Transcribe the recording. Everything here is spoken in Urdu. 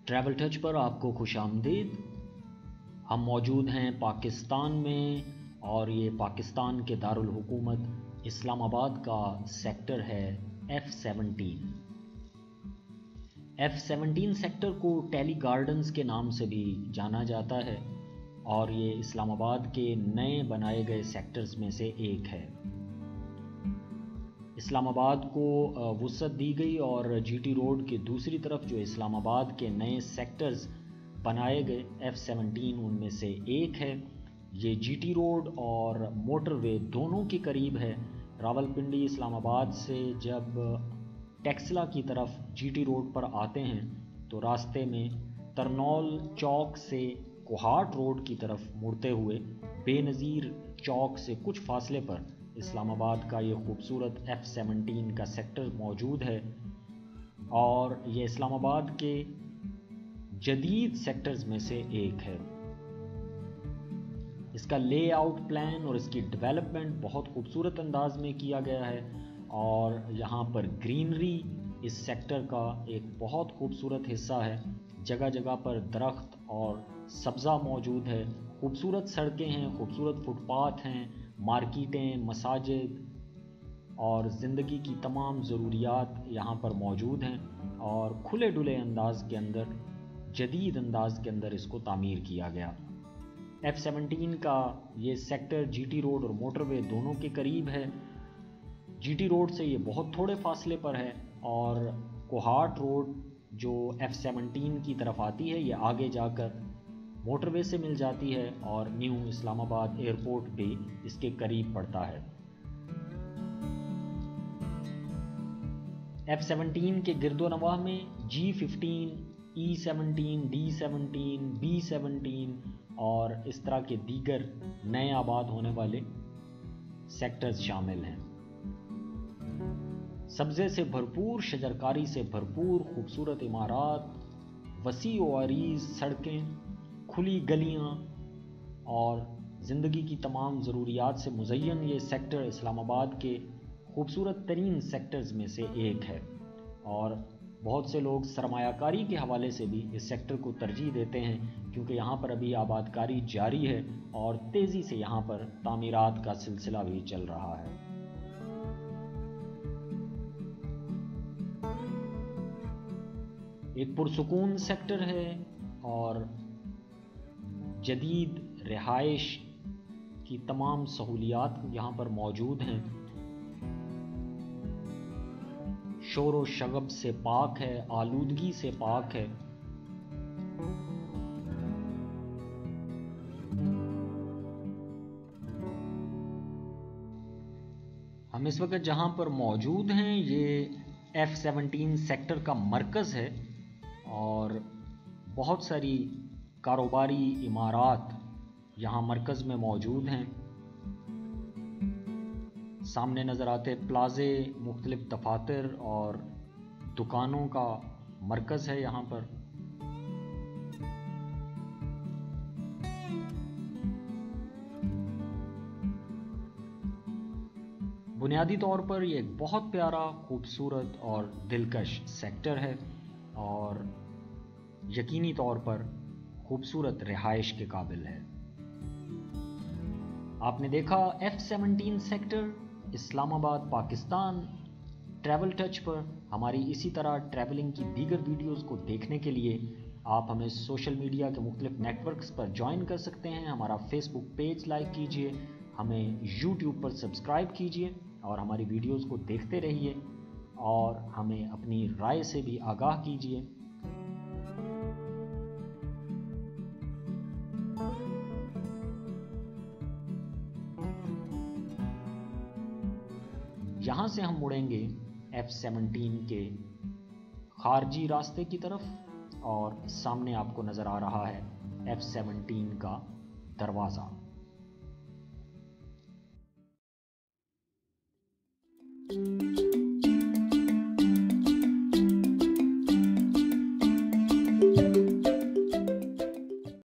ٹریول ٹچ پر آپ کو خوش آمدید۔ ہم موجود ہیں پاکستان میں اور یہ پاکستان کے دارالحکومت اسلام آباد کا سیکٹر ہے F-17۔ F-17 سیکٹر کو ٹیلی گارڈنز کے نام سے بھی جانا جاتا ہے اور یہ اسلام آباد کے نئے بنائے گئے سیکٹرز میں سے ایک ہے۔ اسلام آباد کو وسعت دی گئی اور جی ٹی روڈ کے دوسری طرف جو اسلام آباد کے نئے سیکٹرز بنائے گئے F-17 ان میں سے ایک ہے۔ یہ جی ٹی روڈ اور موٹر وے دونوں کے قریب ہے۔ راولپنڈی اسلام آباد سے جب ٹیکسلا کی طرف جی ٹی روڈ پر آتے ہیں تو راستے میں ترنول چوک سے کوہاٹ روڈ کی طرف مڑتے ہوئے بے نظیر چوک سے کچھ فاصلے پر اسلام آباد کا یہ خوبصورت F-17 کا سیکٹر موجود ہے اور یہ اسلام آباد کے جدید سیکٹرز میں سے ایک ہے۔ اس کا لے آؤٹ پلان اور اس کی ڈیولپمنٹ بہت خوبصورت انداز میں کیا گیا ہے اور یہاں پر گرینری اس سیکٹر کا ایک بہت خوبصورت حصہ ہے۔ جگہ جگہ پر درخت اور سبزہ موجود ہے، خوبصورت سڑکیں ہیں، خوبصورت فٹ پاتھ ہیں، مارکیٹیں، مساجد اور زندگی کی تمام ضروریات یہاں پر موجود ہیں اور کھلے ڈلے انداز کے اندر، جدید انداز کے اندر اس کو تعمیر کیا گیا۔ F-17 کا یہ سیکٹر جی ٹی روڈ اور موٹر وے دونوں کے قریب ہے۔ جی ٹی روڈ سے یہ بہت تھوڑے فاصلے پر ہے اور کوہاٹ روڈ جو F-17 کی طرف آتی ہے یہ آگے جا کر موٹر وے سے مل جاتی ہے اور نیو اسلام آباد ایئرپورٹ بھی اس کے قریب پڑتا ہے۔ F-17 کے گرد و نواح میں G-15، E-17، D-17، B-17 اور اس طرح کے دیگر نئے آباد ہونے والے سیکٹرز شامل ہیں۔ سبزے سے بھرپور، شجرکاری سے بھرپور خوبصورت عمارات، وسیع و عریض سڑکیں، کھلی گلیاں اور زندگی کی تمام ضروریات سے مزین یہ سیکٹر اسلام آباد کے خوبصورت ترین سیکٹرز میں سے ایک ہے اور بہت سے لوگ سرمایہ کاری کے حوالے سے بھی اس سیکٹر کو ترجیح دیتے ہیں کیونکہ یہاں پر ابھی آباد کاری جاری ہے اور تیزی سے یہاں پر تعمیرات کا سلسلہ بھی چل رہا ہے۔ ایک پرسکون سیکٹر ہے اور جدید رہائش کی تمام سہولیات یہاں پر موجود ہیں۔ شور و شغب سے پاک ہے، آلودگی سے پاک ہے۔ ہم اس وقت جہاں پر موجود ہیں یہ F-17 سیکٹر کا مرکز ہے اور بہت ساری کاروباری عمارات یہاں مرکز میں موجود ہیں۔ سامنے نظر آتے پلازے، مختلف دفاتر اور دکانوں کا مرکز ہے یہاں پر۔ بنیادی طور پر یہ ایک بہت پیارا، خوبصورت اور دلکش سیکٹر ہے اور یقینی طور پر خوبصورت رہائش کے قابل ہے۔ آپ نے دیکھا F-17 سیکٹر، اسلام آباد، پاکستان۔ ٹریول ٹچ پر ہماری اسی طرح ٹریولنگ کی دیگر ویڈیوز کو دیکھنے کے لیے آپ ہمیں سوشل میڈیا کے مختلف نیٹ ورکس پر جوائن کر سکتے ہیں۔ ہمارا فیس بک پیج لائک کیجئے، ہمیں یوٹیوب پر سبسکرائب کیجئے اور ہماری ویڈیوز کو دیکھتے رہیے اور ہمیں اپنی رائے سے بھی آگاہ کیجئے۔ یہاں سے ہم مڑیں گے F-17 کے خارجی راستے کی طرف اور سامنے آپ کو نظر آ رہا ہے F-17 کا دروازہ۔